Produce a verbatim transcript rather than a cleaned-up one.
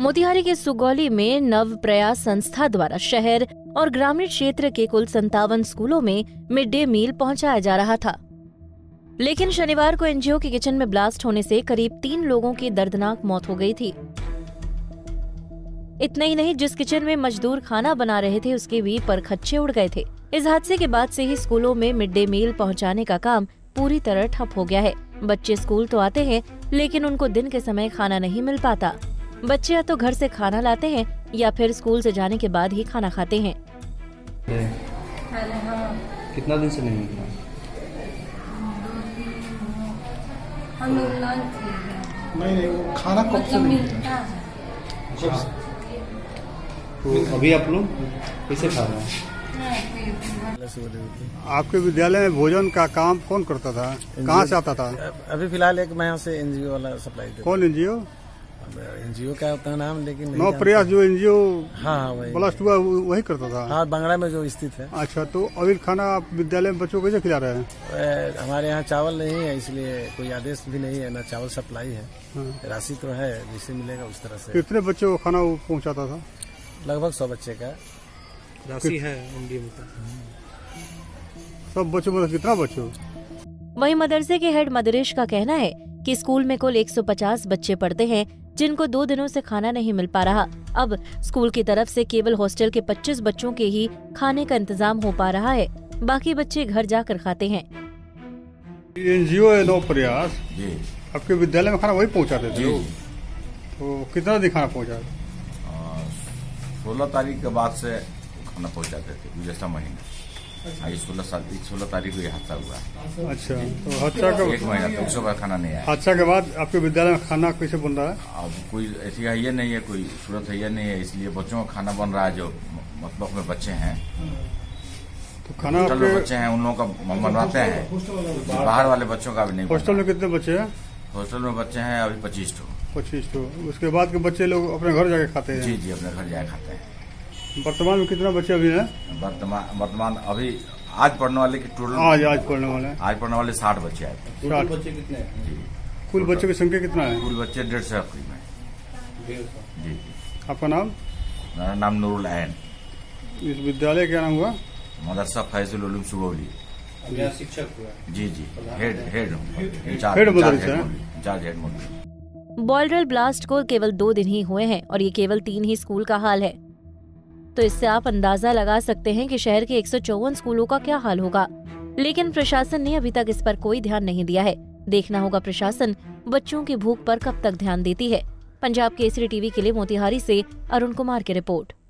मोतिहारी के सुगौली में नव प्रयास संस्था द्वारा शहर और ग्रामीण क्षेत्र के कुल संतावन स्कूलों में मिड डे मील पहुंचाया जा रहा था, लेकिन शनिवार को एनजीओ के किचन में ब्लास्ट होने से करीब तीन लोगों की दर्दनाक मौत हो गई थी। इतना ही नहीं, जिस किचन में मजदूर खाना बना रहे थे उसके भी परखच्चे उड़ गए थे। इस हादसे के बाद से ही स्कूलों में मिड डे मील पहुंचाने का काम पूरी तरह ठप हो गया है। बच्चे स्कूल तो आते हैं, लेकिन उनको दिन के समय खाना नहीं मिल पाता। बच्चे या तो घर से खाना लाते हैं या फिर स्कूल से जाने के बाद ही खाना खाते हैं। कितना दिन से नहीं मिला? नहीं नहीं वो खाना कब से नहीं मिलता? तो अभी आप लोग कैसे खा रहे हैं? आपके विद्यालय में भोजन का काम कौन करता था, कहाँ से आता था? अभी फिलहाल एक मैं यहाँ से एनजीओ वाला सप्लाई देता। कौन एनजीओ? एनजीओ का होता है नाम, लेकिन नौ प्रयास जो एनजीओ हाँ वही ब्लास्ट हुआ वही करता था। हाँ, बंगला में जो स्थित है। अच्छा, तो अभी खाना आप विद्यालय में बच्चों को कैसे खिला रहे हैं? हमारे यहाँ चावल नहीं है, इसलिए कोई आदेश भी नहीं है, न चावल सप्लाई है। हाँ। राशि तो है, जिससे मिलेगा उस तरह से। कितने बच्चों को खाना पहुँचाता था? लगभग सौ बच्चे का राशि है एनडीएम का। सब बच्चों में कितना बच्चों? वहीं मदरसे के हेड मदरेश का कहना है कि स्कूल में कुल एक सौ पचास बच्चे पढ़ते हैं, जिनको दो दिनों से खाना नहीं मिल पा रहा। अब स्कूल की तरफ से केवल हॉस्टल के पच्चीस बच्चों के ही खाने का इंतजाम हो पा रहा है, बाकी बच्चे घर जाकर खाते हैं। एनजीओ है नौ प्रयास, आपके विद्यालय में खाना वही पहुंचाते थे? तो कितना दिन खाना पहुंचा? सोलह तारीख के बाद से खाना पहुंचाते थे, गुज़श्ता महीने। आज सोलह सोलह तारीख को ये हादसा हुआ। अच्छा, तो हादसा का एक महीना तक उसके बाद खाना नहीं आया। हादसा के बाद आपके विद्यालय में खाना कैसे बन रहा है? अब कोई ऐसी है नहीं है, कोई सूरत है नहीं है, इसलिए बच्चों का खाना बन रहा है। जो मतलब में बच्चे हैं, तो खाना आपके बच्चे हैं उन लोगों का बनवाते हैं, बाहर वाले बच्चों का भी नहीं। हॉस्टल में कितने बच्चे हैं? हॉस्टल में बच्चे हैं अभी पच्चीस ठो। पच्चीस ठो। उसके बाद के बच्चे लोग अपने घर जाके खाते हैं? जी जी, अपने घर जाके खाते हैं। वर्तमान में कितना बच्चे अभी हैं? वर्तमान वर्तमान अभी आज पढ़ने वाले की टोटल आज आज पढ़ने वाले आज पढ़ने वाले साठ बच्चे आए थे। साठ बच्चे कितने हैं? जी, कुल बच्चों की संख्या कितना है? कुल बच्चे डेढ़ सौ करीब है। जी जी। आपका नाम? मेरा नाम नूरुल ऐन। इस विद्यालय क्या नाम हुआ? मदरसा फैजुल उलूम सुगौली। शिक्षक हुआ? जी जी, हेड हेड हेड मदरसा इंचार्ज हेड मदरसा। बॉयलरल ब्लास्ट को केवल दो दिन ही हुए हैं और ये केवल तीन ही स्कूल का हाल है, तो इससे आप अंदाजा लगा सकते हैं कि शहर के एक सौ चौवन स्कूलों का क्या हाल होगा। लेकिन प्रशासन ने अभी तक इस पर कोई ध्यान नहीं दिया है। देखना होगा प्रशासन बच्चों की भूख पर कब तक ध्यान देती है। पंजाब केसरी टीवी के लिए मोतिहारी से अरुण कुमार की रिपोर्ट।